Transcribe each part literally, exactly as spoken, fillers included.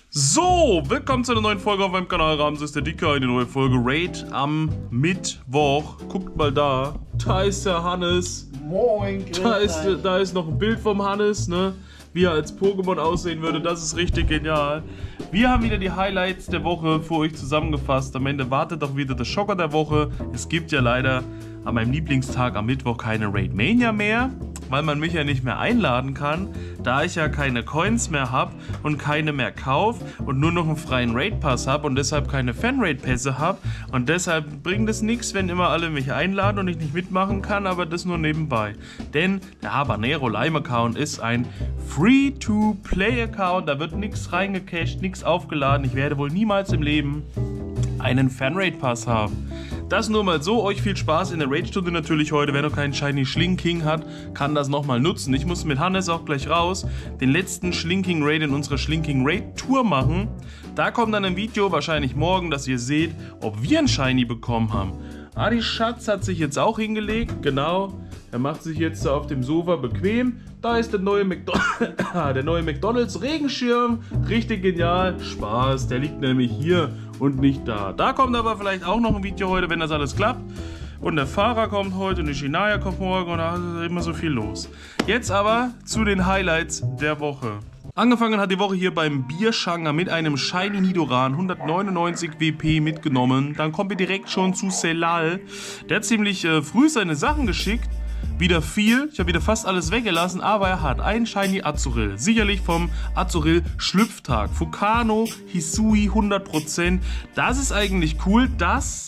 So, willkommen zu einer neuen Folge auf meinem Kanal. Ramses ist der Dicke, eine neue Folge Raid am Mittwoch. Guckt mal da, da ist der Hannes. Moin, da ist, da ist noch ein Bild vom Hannes, ne? Wie er als Pokémon aussehen würde, das ist richtig genial. Wir haben wieder die Highlights der Woche für euch zusammengefasst. Am Ende wartet auch wieder der Schocker der Woche. Es gibt ja leider an meinem Lieblingstag am Mittwoch keine Raid Mania mehr, weil man mich ja nicht mehr einladen kann, da ich ja keine Coins mehr habe und keine mehr kaufe und nur noch einen freien Raid Pass habe und deshalb keine Fan-Raid Pässe habe. Und deshalb bringt es nichts, wenn immer alle mich einladen und ich nicht mitmachen kann, aber das nur nebenbei. Denn der Habanero Lime Account ist ein Free-to-Play-Account, da wird nichts reingecached, nichts aufgeladen. Ich werde wohl niemals im Leben einen Fan-Raid Pass haben. Das nur mal so, euch viel Spaß in der Raid-Stunde natürlich heute. Wer noch keinen Shiny Schlinking hat, kann das nochmal nutzen. Ich muss mit Hannes auch gleich raus den letzten Schlinking Raid in unserer Schlinking Raid Tour machen. Da kommt dann ein Video, wahrscheinlich morgen, dass ihr seht, ob wir ein Shiny bekommen haben. Adi Schatz hat sich jetzt auch hingelegt, genau. Er macht sich jetzt auf dem Sofa bequem. Da ist der neue, McDo der neue McDonald's Regenschirm. Richtig genial. Spaß, der liegt nämlich hier und nicht da. Da kommt aber vielleicht auch noch ein Video heute, wenn das alles klappt. Und der Fahrer kommt heute und die Shinaya kommt morgen und da ist immer so viel los. Jetzt aber zu den Highlights der Woche. Angefangen hat die Woche hier beim Bierschanger mit einem Shiny Nidoran, hundertneunundneunzig W P mitgenommen. Dann kommen wir direkt schon zu Celal. Der hat ziemlich äh, früh seine Sachen geschickt. Wieder viel, ich habe wieder fast alles weggelassen, aber er hat einen Shiny Azurill, sicherlich vom Azurill Schlüpftag. Fukano, Hisui, hundert Prozent, das ist eigentlich cool, das,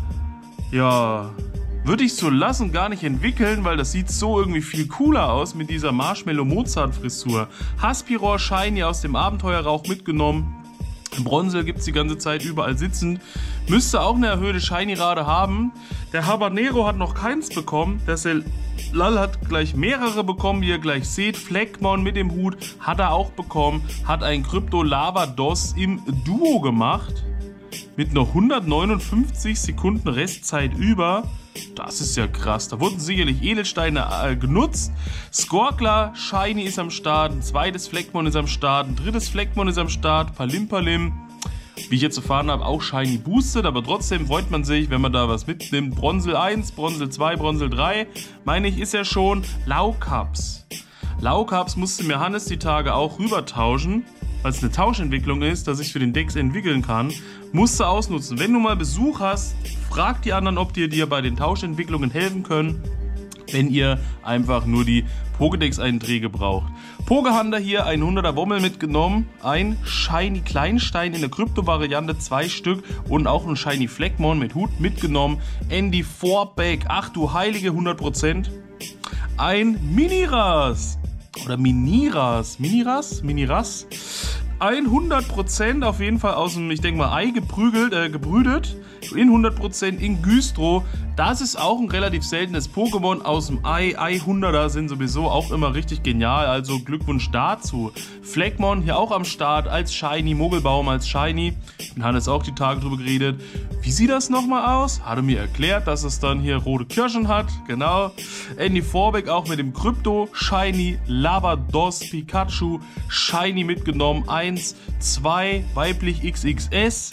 ja, würde ich so lassen, gar nicht entwickeln, weil das sieht so irgendwie viel cooler aus mit dieser Marshmallow-Mozart-Frisur. Haspiror Shiny aus dem Abenteuerrauch mitgenommen. Bronzel gibt es die ganze Zeit überall sitzend. Müsste auch eine erhöhte Shiny-Rate haben. Der Habanero hat noch keins bekommen. Der Celal hat gleich mehrere bekommen, wie ihr gleich seht. Fleckmon mit dem Hut hat er auch bekommen. Hat ein Krypto-Lavados im Duo gemacht. Mit noch hundertneunundfünfzig Sekunden Restzeit über. Das ist ja krass. Da wurden sicherlich Edelsteine äh, genutzt. Skorkler Shiny ist am Start. Ein zweites Fleckmon ist am Start. Ein drittes Fleckmon ist am Start. Palimpalim. Wie ich jetzt erfahren habe, auch Shiny boosted. Aber trotzdem freut man sich, wenn man da was mitnimmt. Bronzel eins, Bronzel zwei, Bronzel drei. Meine ich, ist ja schon Laukaps. Laukaps musste mir Hannes die Tage auch rüber tauschen, weil es eine Tauschentwicklung ist, dass ich für den Dex entwickeln kann. Musst du ausnutzen. Wenn du mal Besuch hast, frag die anderen, ob die dir bei den Tauschentwicklungen helfen können, wenn ihr einfach nur die Pokédex-Einträge braucht. Pokehunter hier, ein hunderter Wommel mitgenommen, ein Shiny Kleinstein in der Krypto-Variante, zwei Stück und auch ein Shiny Fleckmon mit Hut mitgenommen. Andy Fourback, ach du heilige, hundert Prozent. Ein Miniras oder Miniras, Miniras, Miniras. hundert Prozent auf jeden Fall aus dem, ich denke mal, Ei geprügelt, äh, gebrütet. In hundert Prozent in Güstro. Das ist auch ein relativ seltenes Pokémon aus dem Ei. Ei hunderter sind sowieso auch immer richtig genial, also Glückwunsch dazu. Fleckmon hier auch am Start als Shiny, Mogelbaum als Shiny. Wir haben jetzt auch die Tage drüber geredet. Wie sieht das nochmal aus? Hat er mir erklärt, dass es dann hier rote Kirschen hat. Genau. Andy Fourback auch mit dem Krypto Shiny, Lavados, Pikachu Shiny mitgenommen. eins, zwei, weiblich X X S.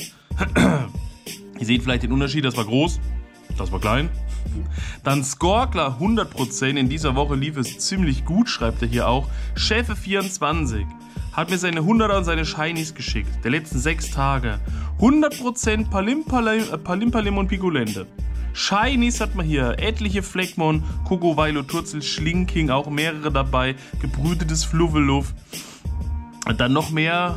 Ihr seht vielleicht den Unterschied, das war groß, das war klein. Dann Skorkler, hundert Prozent. In dieser Woche lief es ziemlich gut, schreibt er hier auch. Chefe vierundzwanzig hat mir seine hunderter und seine Shinies geschickt, der letzten sechs Tage. hundert Prozent Palimpalim, äh, Palimpalim und Picolente. Shinies hat man hier etliche Fleckmon, Koko, Violet, Turzel, Schlinking, auch mehrere dabei. Gebrütetes Fluffeluff. Dann noch mehr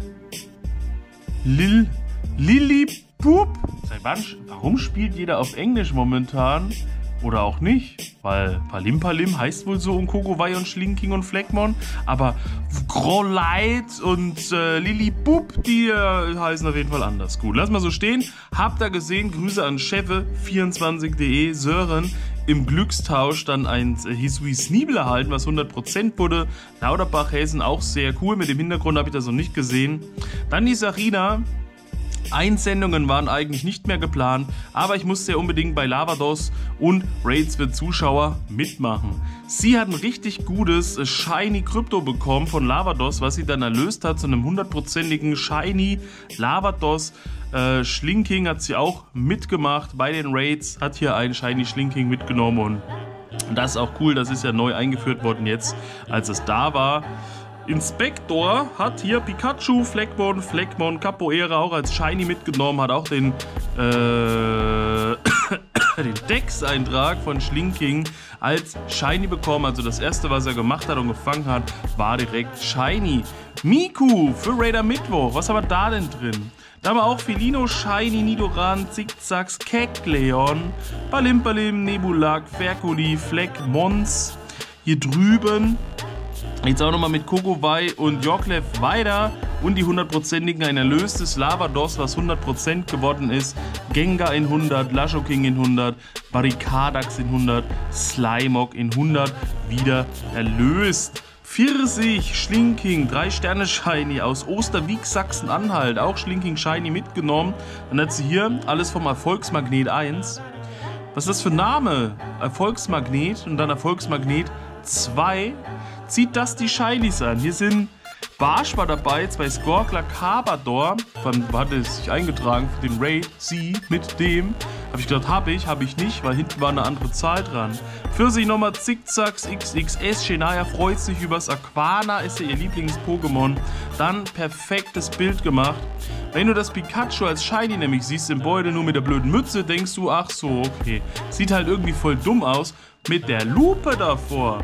Lil, Lilliput. Seit wann, warum spielt jeder auf Englisch momentan? Oder auch nicht? Weil Palimpalim heißt wohl so und Kokowai und Schlinking und Fleckmon. Aber Grolite und äh, Lilliput, die äh, heißen auf jeden Fall anders. Gut, lass mal so stehen. Habt ihr gesehen? Grüße an Chefe vierundzwanzig punkt de. Sören im Glückstausch dann ein äh, Hisui Sneebel erhalten, was hundert Prozent wurde. Lauterbach Hessen auch sehr cool. Mit dem Hintergrund habe ich das noch nicht gesehen. Dann die Sarina. Einsendungen waren eigentlich nicht mehr geplant, aber ich musste ja unbedingt bei Lavados und Raids für Zuschauer mitmachen. Sie hat ein richtig gutes Shiny Krypto bekommen von Lavados, was sie dann erlöst hat zu einem hundertprozentigen Shiny Lavados. Äh, Schlinking hat sie auch mitgemacht bei den Raids, hat hier einen Shiny Schlinking mitgenommen und das ist auch cool, das ist ja neu eingeführt worden jetzt, als es da war. Inspektor hat hier Pikachu, Fleckmon, Fleckmon, Capoeira auch als Shiny mitgenommen, hat auch den, äh, den Dex-Eintrag von Schlinking als Shiny bekommen. Also das erste, was er gemacht hat und gefangen hat, war direkt Shiny. Miku für Raider Mittwoch, was haben wir da denn drin? Da haben wir auch Felino, Shiny, Nidoran, Zickzacks, Kecleon, Balimpalim, Nebulak, Ferkuli, Fleck, Mons. Hier drüben jetzt auch nochmal mit Kokowai und Yorklev weiter und die hundertprozentigen ein erlöstes Lavados, was hundert Prozent geworden ist, Gengar in hundert, Lashoking in hundert, Barricadax in hundert, Slimog in hundert, wieder erlöst. Pfirsich, Schlinking, drei Sterne Shiny aus Osterwieck, Sachsen-Anhalt, auch Schlinking Shiny mitgenommen. Dann hat sie hier alles vom Erfolgsmagnet eins. Was ist das für ein Name? Erfolgsmagnet und dann Erfolgsmagnet zwei. Zieht das die Shinies an. Hier sind Barsch war dabei, zwei Skorkler, Carbador. Wann hat es sich eingetragen für den Raid? Sie mit dem. Habe ich gedacht, habe ich, habe ich nicht, weil hinten war eine andere Zahl dran. Für sich nochmal Zickzacks, X X S. Shania freut sich übers Aquana, ist ja ihr Lieblings-Pokémon. Dann perfektes Bild gemacht. Wenn du das Pikachu als Shiny nämlich siehst im Beutel, nur mit der blöden Mütze, denkst du, ach so, okay. Sieht halt irgendwie voll dumm aus. Mit der Lupe davor.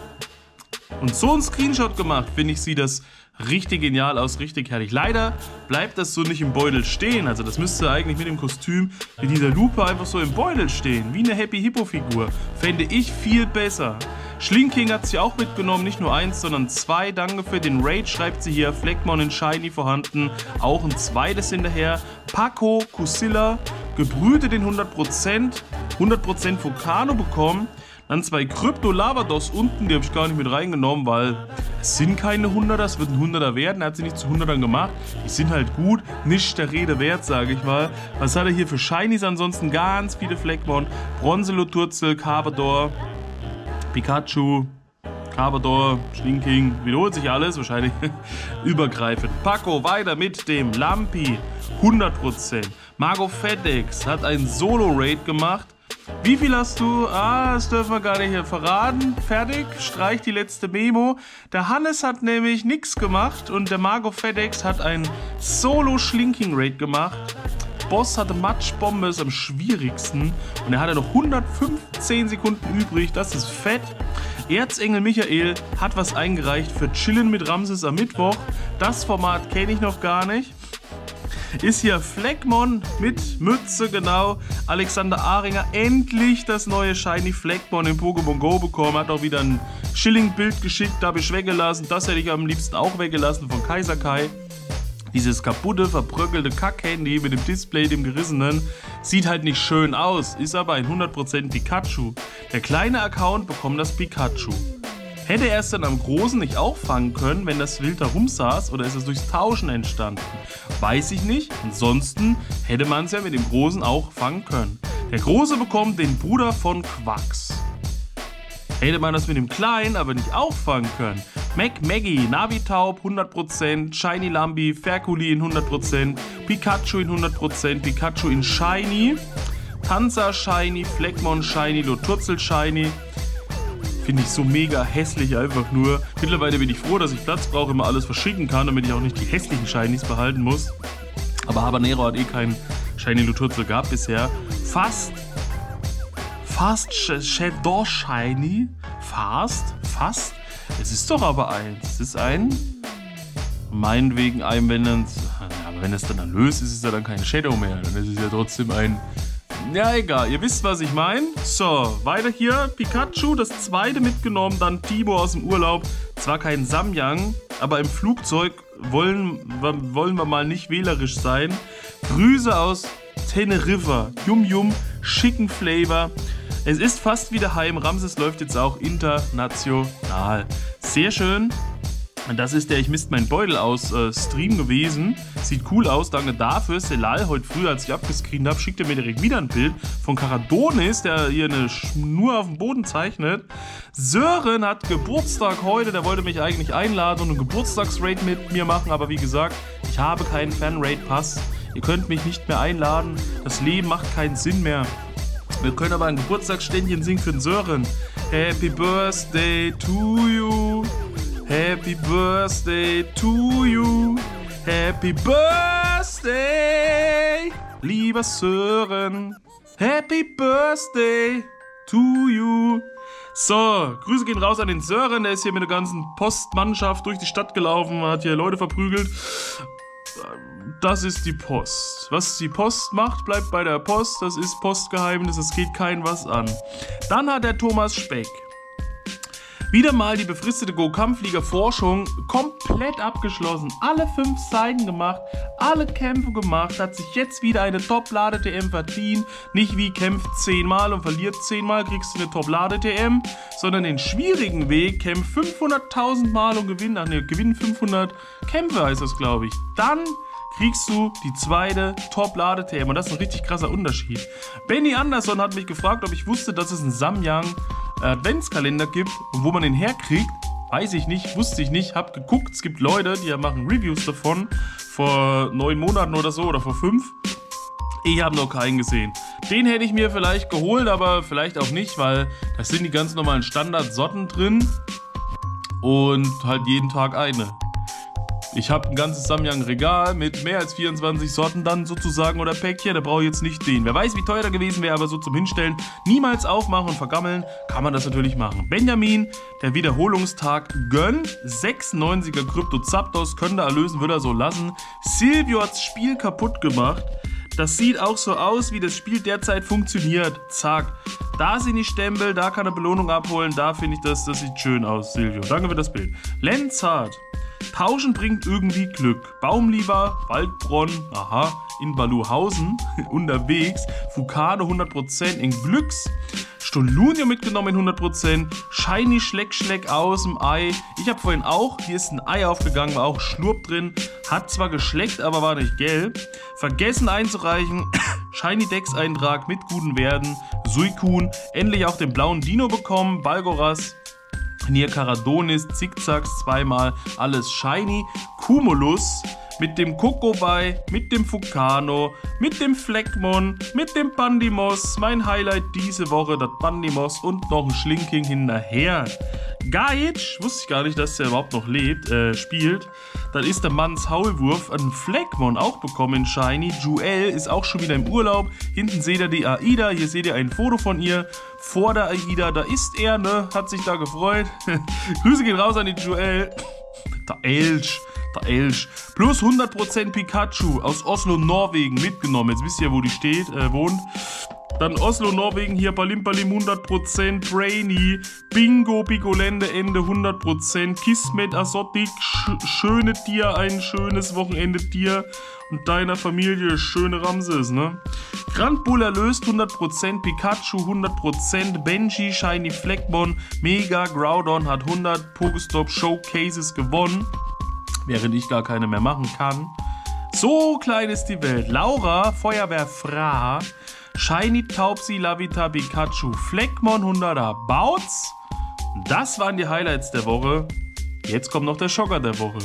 Und so ein Screenshot gemacht, finde ich, sieht das richtig genial aus, richtig herrlich. Leider bleibt das so nicht im Beutel stehen. Also das müsste eigentlich mit dem Kostüm mit dieser Lupe einfach so im Beutel stehen. Wie eine Happy Hippo Figur. Fände ich viel besser. Schlinking hat sie auch mitgenommen, nicht nur eins, sondern zwei. Danke für den Raid, schreibt sie hier. Fleckmon in Shiny vorhanden, auch ein zweites hinterher. Paco, Kusilla, gebrütet in hundert Prozent, hundert Prozent Vulcano bekommen. Dann zwei Krypto Lavados unten, die habe ich gar nicht mit reingenommen, weil es sind keine hunderter, es wird ein hunderter werden. Er hat sie nicht zu hundertern gemacht. Die sind halt gut, nicht der Rede wert, sage ich mal. Was hat er hier für Shinies? Ansonsten ganz viele Fleckmon, Bronzeloturzel, Carbador, Pikachu, Carbador, Schlinking, wiederholt sich alles, wahrscheinlich übergreifend. Paco weiter mit dem Lampi, hundert Prozent. Margot FedEx hat einen Solo-Raid gemacht. Wie viel hast du? Ah, das dürfen wir gar nicht hier verraten. Fertig, streich die letzte Memo. Der Hannes hat nämlich nichts gemacht und der Margot FedEx hat einen Solo-Schlinking-Raid gemacht. Boss hatte Matschbombe, ist am schwierigsten und er hatte noch hundertfünfzehn Sekunden übrig, das ist fett. Erzengel Michael hat was eingereicht für Chillen mit Ramses am Mittwoch. Das Format kenne ich noch gar nicht. Ist hier Fleckmon mit Mütze, genau. Alexander Ahringer endlich das neue Shiny Fleckmon in Pokémon Go bekommen. Hat auch wieder ein Schilling-Bild geschickt, da habe ich weggelassen. Das hätte ich am liebsten auch weggelassen von Kaiser Kai. Dieses kaputte, verbröckelte Kack-Handy mit dem Display, dem gerissenen, sieht halt nicht schön aus, ist aber ein hundert Prozent Pikachu. Der kleine Account bekommt das Pikachu. Hätte er es dann am Großen nicht auch fangen können, wenn das wild herumsaß, oder ist es durchs Tauschen entstanden? Weiß ich nicht. Ansonsten hätte man es ja mit dem Großen auch fangen können. Der Große bekommt den Bruder von Quacks. Hätte man das mit dem Kleinen aber nicht auch fangen können. Mac Maggie, Navitaub hundert Prozent, Shiny Lambi, Ferkuli in hundert Prozent, Pikachu in hundert Prozent, Pikachu in Shiny, Tanzer Shiny, Fleckmon Shiny, Loturzel Shiny. Finde ich so mega hässlich einfach nur. Mittlerweile bin ich froh, dass ich Platz brauche, immer alles verschicken kann, damit ich auch nicht die hässlichen Shinies behalten muss. Aber Habanero hat eh keinen Shiny Loturzel gehabt bisher. Fast, fast Shadow Shiny, fast, fast. Es ist doch aber eins. Es ist ein, meinetwegen ein, wenn dann, aber wenn es dann erlöst, ist es ja dann kein Shadow mehr. Dann ist es ja trotzdem ein. Ja, egal, ihr wisst, was ich meine. So, weiter hier. Pikachu, das zweite mitgenommen. Dann Tibo aus dem Urlaub. Zwar kein Samyang, aber im Flugzeug wollen, wollen wir mal nicht wählerisch sein. Grüße aus Teneriffa. Yum Yum, schicken Flavor. Es ist fast wieder heim. Ramses läuft jetzt auch international. Sehr schön. Das ist der Ich misst meinen Beutel aus äh, Stream gewesen. Sieht cool aus, danke dafür. Selal, heute früh, als ich abgescreent habe, schickt er mir direkt wieder ein Bild von Karadonis, der hier eine Schnur auf dem Boden zeichnet. Sören hat Geburtstag heute, der wollte mich eigentlich einladen und einen Geburtstagsraid mit mir machen, aber wie gesagt, ich habe keinen Fan-Raid-Pass. Ihr könnt mich nicht mehr einladen, das Leben macht keinen Sinn mehr. Wir können aber ein Geburtstagsständchen singen für den Sören. Happy Birthday to you. Happy Birthday to you. Happy Birthday, lieber Sören. Happy Birthday to you. So, Grüße gehen raus an den Sören. Der ist hier mit der ganzen Postmannschaft durch die Stadt gelaufen, hat hier Leute verprügelt. Das ist die Post. Was die Post macht, bleibt bei der Post. Das ist Postgeheimnis, es geht kein was an. Dann hat der Thomas Speck wieder mal die befristete Go-Kampfflieger-Forschung komplett abgeschlossen. Alle fünf Seiten gemacht, alle Kämpfe gemacht, hat sich jetzt wieder eine Top-Lade-T M verdient. Nicht wie kämpft zehnmal und verliert zehnmal, kriegst du eine Top-Lade-T M, sondern den schwierigen Weg, kämpft fünfhunderttausend Mal und gewinnt, ach ne, gewinn fünfhundert Kämpfe heißt das, glaube ich. Dann kriegst du die zweite Top-Lade-T M und das ist ein richtig krasser Unterschied. Benny Anderson hat mich gefragt, ob ich wusste, dass es einen Samyang Adventskalender gibt und wo man den herkriegt, weiß ich nicht, wusste ich nicht, hab geguckt, es gibt Leute, die machen Reviews davon, vor neun Monaten oder so, oder vor fünf. Ich habe noch keinen gesehen. Den hätte ich mir vielleicht geholt, aber vielleicht auch nicht, weil da sind die ganz normalen Standard-Sorten drin und halt jeden Tag eine. Ich habe ein ganzes Samyang-Regal mit mehr als vierundzwanzig Sorten dann sozusagen oder Päckchen, da brauche ich jetzt nicht den. Wer weiß, wie teuer der gewesen wäre, aber so zum Hinstellen, niemals aufmachen und vergammeln, kann man das natürlich machen. Benjamin, der Wiederholungstag gönnt, sechsundneunziger Krypto Zapdos, könnte er erlösen, würde er so lassen. Silvio hat das Spiel kaputt gemacht. Das sieht auch so aus, wie das Spiel derzeit funktioniert. Zack. Da sind die Stempel, da kann er Belohnung abholen, da finde ich das, das sieht schön aus, Silvio. Danke für das Bild. Lenzart. Tauschen bringt irgendwie Glück. Baumlieber, Waldbronn, aha, in Baluhausen unterwegs. Fukade hundert Prozent in Glücks. Stolunio mitgenommen in hundert Prozent. Shiny Schleck Schleck aus dem Ei. Ich habe vorhin auch, hier ist ein Ei aufgegangen, war auch Schlurp drin. Hat zwar geschleckt, aber war nicht gelb. Vergessen einzureichen. Shiny Dex Eintrag mit guten Werten. Suicune. Endlich auch den blauen Dino bekommen. Balgoras. Nier Karadonis, Zickzacks, zweimal, alles shiny. Cumulus mit dem Kokobei, mit dem Fukano, mit dem Fleckmon, mit dem Bandimos. Mein Highlight diese Woche, das Bandimos und noch ein Schlinking hinterher. Gaich, wusste ich gar nicht, dass der überhaupt noch lebt, äh, spielt. Dann ist der Manns Haulwurf, ein Fleckmon auch bekommen in Shiny. Joel ist auch schon wieder im Urlaub. Hinten seht ihr die Aida, hier seht ihr ein Foto von ihr. Vor der Aida, da ist er, ne? Hat sich da gefreut. Grüße gehen raus an die Joel. Der Elch, der Elch. Plus hundert Prozent Pikachu aus Oslo, Norwegen mitgenommen. Jetzt wisst ihr, wo die steht, äh, wohnt. Dann Oslo, Norwegen, hier Palim Palim hundert Prozent, Brainy, Bingo, Bigolende, Ende hundert Prozent, Kismet, Asotik, sch schöne Tier, ein schönes Wochenende Tier und deiner Familie schöne Ramses, ne? Grand Bull erlöst hundert Prozent, Pikachu hundert Prozent, Benji, Shiny Fleckmon, Mega, Groudon hat hundert, Pokestop Showcases gewonnen, während ich gar keine mehr machen kann. So klein ist die Welt. Laura, Feuerwehr Fra, Shiny Taubsi, Lavita, Pikachu, Fleckmon, hunderter Bautz. Das waren die Highlights der Woche. Jetzt kommt noch der Schocker der Woche.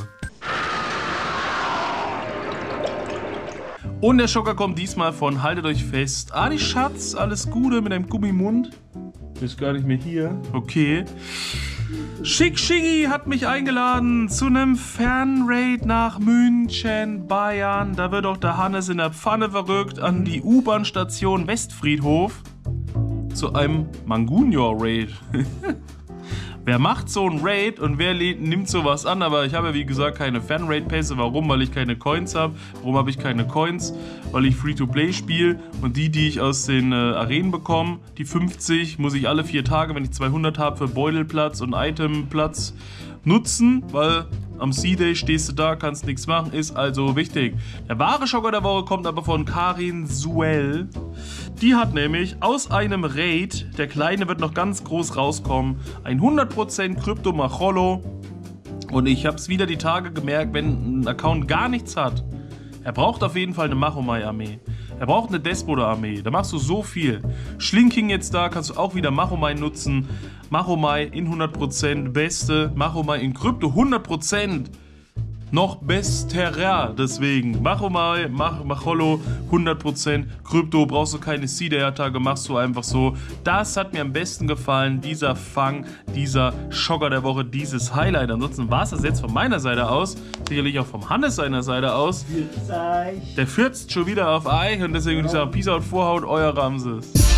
Und der Schocker kommt diesmal von, haltet euch fest, Adi Schatz, alles Gute mit einem Gummimund. Ist gar nicht mehr hier. Okay. Schick Schicki hat mich eingeladen zu einem Fernraid nach München, Bayern. Da wird auch der Hannes in der Pfanne verrückt an die U-Bahn-Station Westfriedhof zu einem Mangunior-Raid. Wer macht so einen Raid und wer nimmt sowas an? Aber ich habe ja wie gesagt keine Fan-Raid-Pässe. Warum? Weil ich keine Coins habe. Warum habe ich keine Coins? Weil ich Free-to-Play spiele und die, die ich aus den äh, Arenen bekomme, die fünfzig, muss ich alle vier Tage, wenn ich zweihundert habe, für Beutelplatz und Itemplatz nutzen, weil am C-Day stehst du da, kannst nichts machen, ist also wichtig. Der wahre Schocker der Woche kommt aber von Karin Suell. Die hat nämlich aus einem Raid, der Kleine wird noch ganz groß rauskommen, ein hundert Prozent Krypto Macholo Und ich habe es wieder die Tage gemerkt, wenn ein Account gar nichts hat, er braucht auf jeden Fall eine Machomai-Armee. Er braucht eine Despota-Armee. Da machst du so viel. Schlinking jetzt da, kannst du auch wieder Machomai nutzen. Machomai in hundert Prozent, beste. Machomai in Krypto hundert Prozent. Noch besterer, deswegen. Machomai, Mach, Macholo, hundert Prozent. Krypto, brauchst du keine Seed-Tage, machst du einfach so. Das hat mir am besten gefallen, dieser Fang, dieser Schocker der Woche, dieses Highlight. Ansonsten war es das jetzt von meiner Seite aus. Sicherlich auch vom Hannes seiner Seite aus. Der fürzt schon wieder auf Ei und deswegen würde ich sagen, Peace out, Vorhaut, euer Ramses.